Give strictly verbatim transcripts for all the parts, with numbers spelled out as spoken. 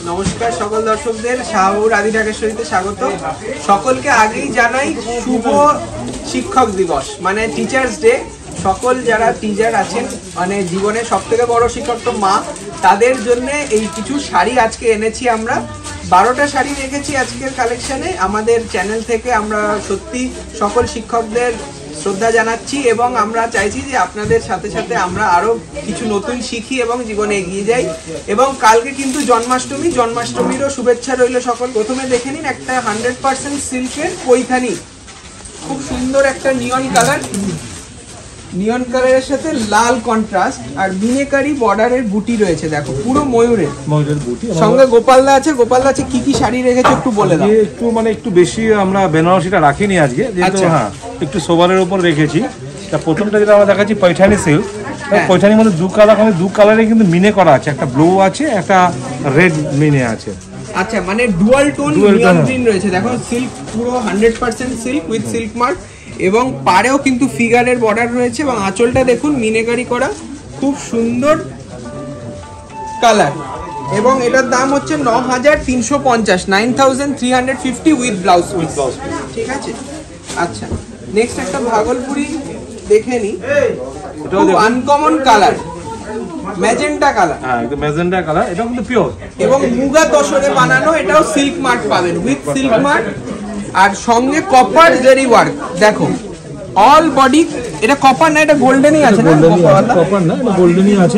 নমস্কার সকল দর্শকদের, শাহবাবুর আদি ঢাকেশ্বরীতে স্বাগত। সকলকে আগেই জানাই শুভ শিক্ষক দিবস, মানে টিচার্স ডে। সকল যারা টিচার আছেন, মানে জীবনে সব থেকে বড় শিক্ষক তো মা, তাদের জন্য এই কিছু শাড়ি আজকে এনেছি আমরা। বারোটা শাড়ি রেখেছি আজকের কালেকশানে। আমাদের চ্যানেল থেকে আমরা সত্যি সকল শিক্ষকদের শ্রদ্ধা জানাচ্ছি এবং আমরা চাইছি যে আপনাদের সাথে সাথে আমরা আরও কিছু নতুন শিখি এবং জীবনে এগিয়ে যাই। এবং কালকে কিন্তু জন্মাষ্টমী, জন্মাষ্টমীরও শুভেচ্ছা রইল সকল। প্রথমে দেখে নিন একটা হান্ড্রেড পার্সেন্ট সিল্কের পৈথানি, খুব সুন্দর একটা নিয়ন কালার, নিয়ন কালারের সাথে লাল কন্ট্রাস্ট আর মিনেকারি বর্ডারের বুটি রয়েছে। দেখো পুরো ময়ূরের ময়ূরের বুটি, সঙ্গে গোপালদা আছে। গোপালদা আছে কি কি শাড়ি রেখেছে একটু বলে দাও। একটু মানে একটু বেশি আমরা বেনারসিটা রাখিনি আজকে, যেহেতু হ্যাঁ একটু সোবারের উপর রেখেছি। তা প্রথমটা যেটা আমরা দেখাচ্ছি পৈঠানি সিল্ক। পৈঠানির মধ্যে দু কালার, মানে দু কালারে কিন্তু মিনে করা আছে, একটা ব্লু আছে একটা রেড মিনে আছে। আচ্ছা, মানে ডুয়াল টোন নিয়ন গ্রিন রয়েছে। দেখো সিল্ক, পুরো hundred percent silk with silk mark এবং পাড়েও কিন্তু ফিগারের বর্ডার রয়েছে এবং আঁচলটা দেখুন মিনেকারি করা, খুব সুন্দর কালার। এবং এটার দাম হচ্ছে ন হাজার তিনশো পঞ্চাশ, nine thousand three hundred fifty with blouse piece. ঠিক আছে। আচ্ছা, নেক্সট একটা ভাগলপুরি দেখে নি, খুব আনকমন কালার, ম্যাজেন্টা কালার। হ্যাঁ, একদম ম্যাজেন্টা কালার। এটা কিন্তু পিওর এবং মুগা তসরে বানানো। এটাও সিল্ক মার্ক পাবেন উইথ সিল্ক মার্ক আর সঙ্গে কপার জেরি ওয়ার্ক। দেখো অল বডি, এটা কপার না, এটা গোল্ডেনই আছে না? কপার না, এটা গোল্ডেনই আছে।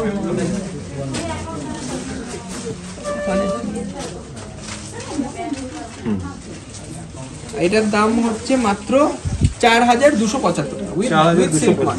এটার দাম হচ্ছে মাত্র চার হাজার দুশো পঁচাত্তর টাকা with silk mark,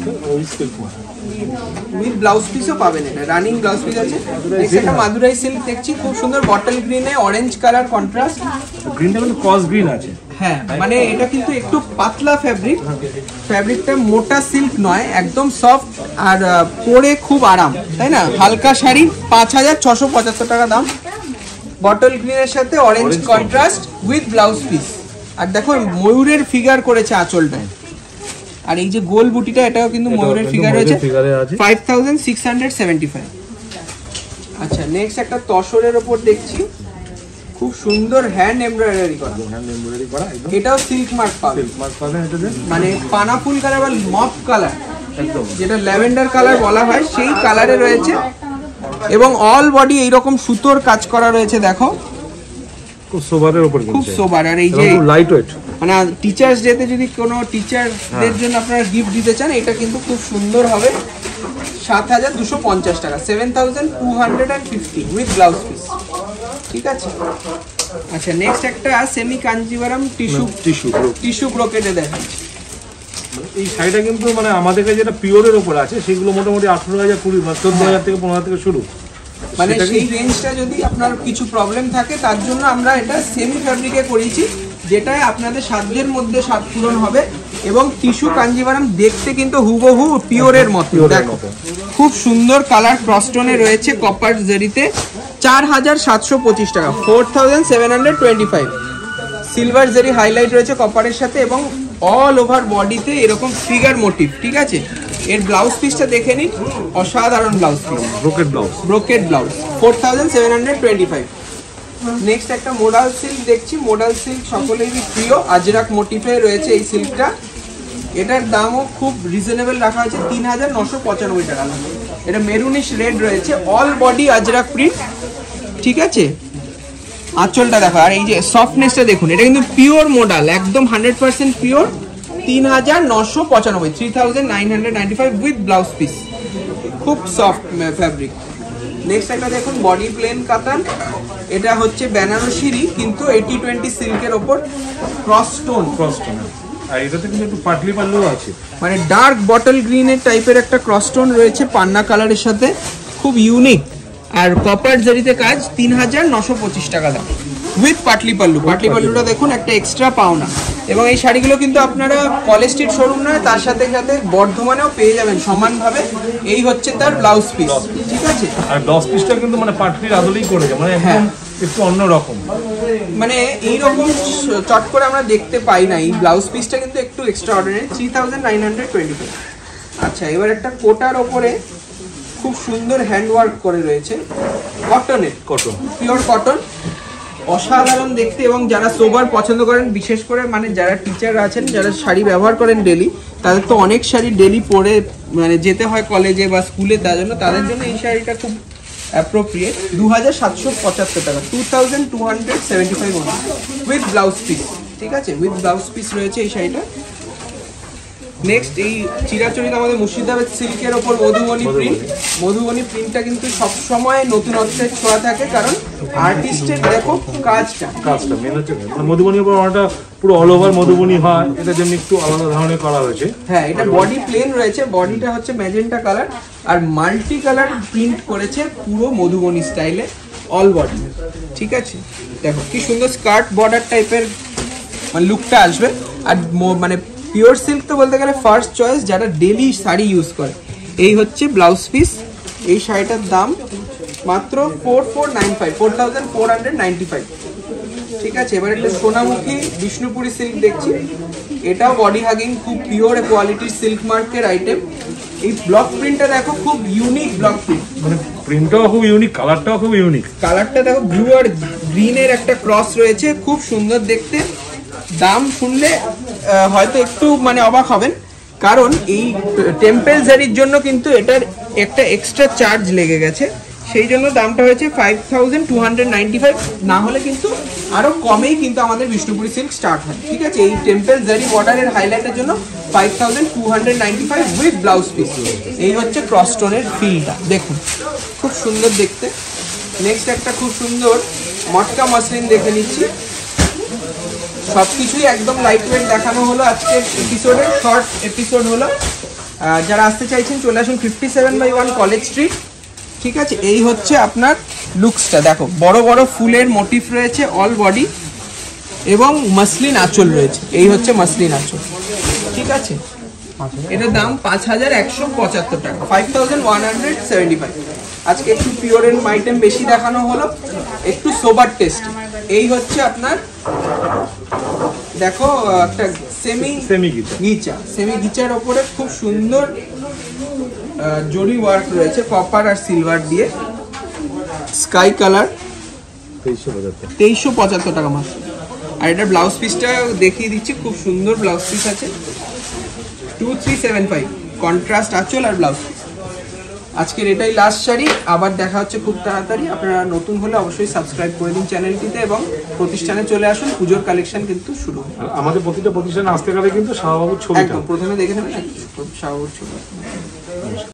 with blouse পিসও পাবেন। এটা রানিং ব্লাউজ পিস আছে। এটা মাদুরাই সিল্ক দেখছি, খুব সুন্দর বটল গ্রিনে অরেঞ্জ কালার কন্ট্রাস্ট। গ্রিনটা কিন্তু ক্রস গ্রিন আছে। হ্যাঁ, মানে এটা কিন্তু একটু পাতলা ফ্যাব্রিক, ফ্যাব্রিকটা মোটা সিল্ক নয়, একদম সফট আর পরে খুব আরাম, তাই না? হালকা শাড়ি, পাঁচ হাজার ছশো পঁচাত্তর টাকা দাম। বটল গ্রিনের সাথে orange contrast with blouse piece. আর দেখো ময়ূরের ফিগার করেছে আঁচলটায়, আর এই যে গোল বুটিটা, এটাও কিন্তু ময়ূরের ফিগার রয়েছে। Five thousand six hundred seventy five. আচ্ছা, নেক্সট একটা তসরের ওপর দেখছি, খুব সুন্দর হ্যান্ড এমব্রয়ডারি করা, হ্যান্ড এমব্রয়ডারি করা। এটাও সিল্ক মার্ক পাবে, সিল্ক মার্ক পাবে। এটাতে মানে পানা ফুল কালার বা মপ কালার, একদম যেটা ল্যাভেন্ডার কালার বলা হয়, সেই কালারে রয়েছে এবং অল বডি এইরকম সুতোর কাজ করা রয়েছে। দেখো খুব সোবারের উপর, খুব সোবার। আর এই যে লাইট ওয়েট, মানে টিচার্স ডেতে যদি কোনো টিচারদের জন্য আপনারা গিফট দিতে চান, এটা কিন্তু খুব সুন্দর হবে। সাত হাজার দুশো পঞ্চাশ টাকা, seven thousand two hundred and fifty with blouse piece. ঠিক আছে। আচ্ছা, নেক্সট একটা semi Kanjivaram tissue tissue tissue ব্রোকেটে দেখেন। এই শাড়িটা কিন্তু মানে আমাদের কাছে যেটা পিওরের উপর আছে, সেগুলো মোটামুটি আঠারো হাজার কুড়ি চোদ্দ হাজার থেকে পনেরো হাজার থেকে শুরু। মানে সেই রেঞ্জটা যদি আপনার কিছু প্রবলেম থাকে, তার জন্য আমরা এটা সেমি ফ্যাব্রিকে করেছি, যেটায় আপনাদের সাধ্যের মধ্যে স্বাদ পূরণ হবে। এবং টিস্যু কাঞ্জিভারাম দেখতে কিন্তু হুবহু পিওরের মতো। দেখো খুব সুন্দর কালার, ক্রসটোনে রয়েছে কপার জেরিতে। চার হাজার সাতশো পঁচিশ টাকা, four thousand seven hundred twenty five. Silver zari highlight রয়েছে কপারের সাথে এবং অল ওভার বডিতে এরকম ফিগার মোটিভ। ঠিক আছে। এর ব্লাউজ পিসটা দেখে নিন, অসাধারণ blouse piece, brocade blouse, brocade blouse. Four thousand seven hundred twenty five. Next একটা মোডাল সিল্ক দেখছি। মোডাল সিল্ক সকলেরই প্রিয়, আজরাক মোটিফে রয়েছে এই সিল্কটা। এটার দামও খুব রিজনেবল রাখা হয়েছে, তিন হাজার নশো পঁচানব্বই টাকা। এটা মেরুনিশ রেড রয়েছে, অল বডি আজরাক প্রিন্ট। ঠিক আছে। আঁচলটা দেখো, আর এই যে সফটনেসটা দেখুন, এটা কিন্তু পিওর মোডাল, একদম হান্ড্রেড পার্সেন্ট পিওর। তিন হাজার নশো পঁচানব্বই, three thousand nine hundred ninety five with blouse piece. খুব সফট ফ্যাব্রিক। নেক্সট একটা দেখুন বডি প্লেন কাতান। এটা হচ্ছে বেনারসিরই, কিন্তু এইটি টোয়েন্টি সিল্কের ওপর ক্রস স্টোন, ক্রস স্টোন। আর এটাতে কিন্তু একটু পাটলি পাল্লু আছে, মানে ডার্ক বটল গ্রিনের টাইপের একটা ক্রস স্টোন রয়েছে পান্না কালারের সাথে, খুব ইউনিক। আর কপার জরিতে কাজ, তিন হাজার নশো পঁচিশ টাকা দাম উইথ পাটলি পাল্লু। পাটলি পাল্লুটা দেখুন একটা এক্সট্রা পাওনা। এবং এই শাড়িগুলো কিন্তু আপনারা কলেজ স্ট্রিট শোরুম নয়, তার সাথে সাথে বর্ধমানেও পেয়ে যাবেন সমানভাবে। এই হচ্ছে তার ব্লাউজ পিস। ঠিক আছে। আর ব্লাউজ পিসটা কিন্তু মানে পাটলির আদলেই করেছে, মানে একদম একটু অন্য রকম, মানে এইরকম চট করে আমরা দেখতে পাই না। এই ব্লাউজ পিসটা কিন্তু একটু extraordinary, three thousand nine hundred twenty five. আচ্ছা, এবার একটা কোটার ওপরে খুব সুন্দর হ্যান্ড ওয়ার্ক করে রয়েছে, কটনের, কটন, পিওর কটন, অসাধারণ দেখতে। এবং যারা সোবার পছন্দ করেন, বিশেষ করে মানে যারা টিচার আছেন, যারা শাড়ি ব্যবহার করেন ডেলি, তাদের তো অনেক শাড়ি ডেলি পরে মানে যেতে হয় কলেজে বা স্কুলে, তার জন্য তাদের জন্য এই শাড়িটা খুব অ্যাপ্রোপ্রিয়েট। দু হাজার সাতশো পঁচাত্তর টাকা, two thousand two hundred seventy five with blouse piece, ঠিক আছে, উইথ ব্লাউজ পিস রয়েছে এই শাড়িটা। নেক্সট এই চিরাচরিত আমাদের মুর্শিদাবাদ সিল্কের ওপর মধুবনী প্রিন্ট। মধুবনী প্রিন্টটা কিন্তু সবসময় নতুনত্বের ছোঁয়া থাকে, কারণ আর্টিস্টের দেখো কাজটা কাজটা মেন হচ্ছে মধুবনীর উপর অনেকটা পুরো অল ওভার মধুবনী হয়, এটা যেমনি একটু আলাদা ধরনের করা হয়েছে। হ্যাঁ, এটা বডি প্লেন রয়েছে, বডিটা হচ্ছে ম্যাজেন্টা কালার আর মাল্টি কালার প্রিন্ট করেছে পুরো মধুবনী স্টাইলে অল বডি, ঠিক আছে। দেখো কি সুন্দর স্কার্ট বর্ডার টাইপের মানে লুকটা আসবে। আর মানে পিওর সিল্ক তো বলতে গেলে ফার্স্ট চয়েস যারা ডেলি শাড়ি ইউজ করে। এই হচ্ছে ব্লাউজ পিস, এই শাড়িটার দাম মাত্র four four nine five four thousand four hundred ninety five ঠিক আছে। এবার একটা সোনামুখী বিষ্ণুপুরি সিল্ক দেখছি, এটাও বডি হাগিং, খুব পিওর কোয়ালিটির সিল্ক মার্কের আইটেম। এই ব্লক প্রিন্টটা দেখো, খুব ইউনিক ব্লক প্রিন্ট, মানে প্রিন্টটাও খুব ইউনিক, কালারটাও খুব ইউনিক। কালারটা দেখো ব্লু আর গ্রিনের একটা ক্রস রয়েছে, খুব সুন্দর দেখতে। দাম শুনলে হয়তো একটু মানে অবাক হবেন, কারণ এই টেম্পল জারির জন্য কিন্তু এটার একটা এক্সট্রা চার্জ লেগে গেছে, সেই জন্য দামটা হয়েছে five thousand two hundred ninety five. না হলে কিন্তু আরো কমেই কিন্তু আমাদের বিষ্ণুপুরি সিল্ক স্টার্ট হয়, ঠিক আছে। এই টেম্পল জারি বর্ডারের হাইলাইটের জন্য five thousand two hundred ninety five with blouse piece. এই হচ্ছে ক্রস স্টোনের ফিলটা, দেখুন খুব সুন্দর দেখতে। নেক্সট একটা খুব সুন্দর মটকা মসলিন দেখে নিচ্ছি। সবকিছুই একদম লাইট ওয়েট দেখানো হলো আজকের এপিসোডে, শর্ট এপিসোড হলো। যারা আসতে চাইছেন চলে আসুন fifty seven by one College Street, ঠিক আছে। এই হচ্ছে আপনার লুকসটা, দেখো বড় বড় ফুলের মোটিভ রয়েছে অল বডি এবং মসলিন আঁচল রয়েছে, এই হচ্ছে মসলিন আঁচল, ঠিক আছে। এটার দাম পাঁচ হাজার একশো পঁচাত্তর টাকা, five thousand one hundred seventy five. আজকে একটু পিওর এন্ড আইটেম বেশি দেখানো হলো, একটু সোবার টেস্ট। এই হচ্ছে আপনার দেখো একটা সেমি সেমি গিচা, সেমি গিচার ওপরে খুব সুন্দর জরি ওয়ার্ক রয়েছে কপার আর সিলভার দিয়ে, স্কাই কালার, তেইশশো পঁচাত্তর টাকা মাত্র। আর এটা ব্লাউজ পিসটা দেখিয়ে দিচ্ছি, খুব সুন্দর ব্লাউজ পিস আছে, two three seven five contrast আঁচল আর ব্লাউজ পিস। আজকের এটাই লাস্ট শাড়ি, আবার দেখা হচ্ছে খুব তাড়াতাড়ি। আপনারা নতুন হলে অবশ্যই সাবস্ক্রাইব করে দিন চ্যানেলটিতে এবং প্রতিষ্ঠানে চলে আসুন, পুজোর কালেকশন কিন্তু শুরু হবে। আমাদের প্রতিটা প্রতিষ্ঠানে আসতে গেলে কিন্তু শাহবাবুর ছবি একদম প্রথমে দেখে নেবেন শাহবাবুর ছবি।